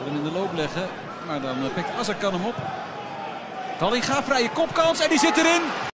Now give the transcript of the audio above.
Wil hem in de loop leggen. Maar dan pikt Azarkan hem op. Dallinga, vrije kopkans en die zit erin.